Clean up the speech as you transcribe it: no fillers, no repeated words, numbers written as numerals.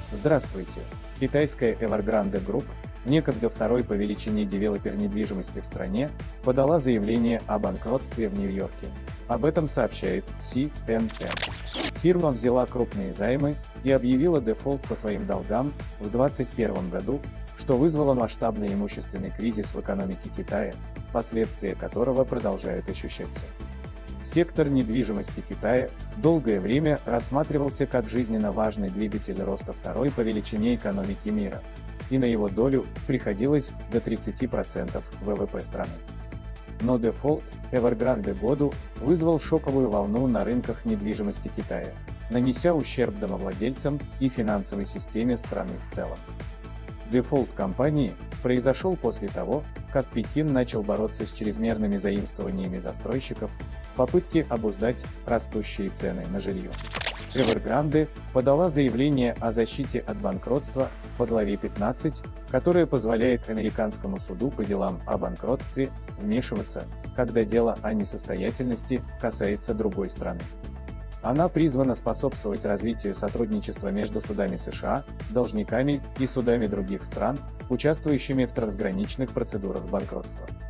Здравствуйте! Китайская Evergrande Group, некогда второй по величине девелопер недвижимости в стране, подала заявление о банкротстве в Нью-Йорке. Об этом сообщает CNN. Фирма взяла крупные займы и объявила дефолт по своим долгам в 2021 году, что вызвало масштабный имущественный кризис в экономике Китая, последствия которого продолжают ощущаться. Сектор недвижимости Китая долгое время рассматривался как жизненно важный двигатель роста второй по величине экономики мира, и на его долю приходилось до 30% ВВП страны. Но дефолт Evergrande году вызвал шоковую волну на рынках недвижимости Китая, нанеся ущерб домовладельцам и финансовой системе страны в целом. Дефолт компании произошел после того, как Пекин начал бороться с чрезмерными заимствованиями застройщиков в попытке обуздать растущие цены на жилье. Evergrande подала заявление о защите от банкротства по главе 15, которое позволяет американскому суду по делам о банкротстве вмешиваться, когда дело о несостоятельности касается другой страны. Она призвана способствовать развитию сотрудничества между судами США, должниками и судами других стран, участвующими в трансграничных процедурах банкротства.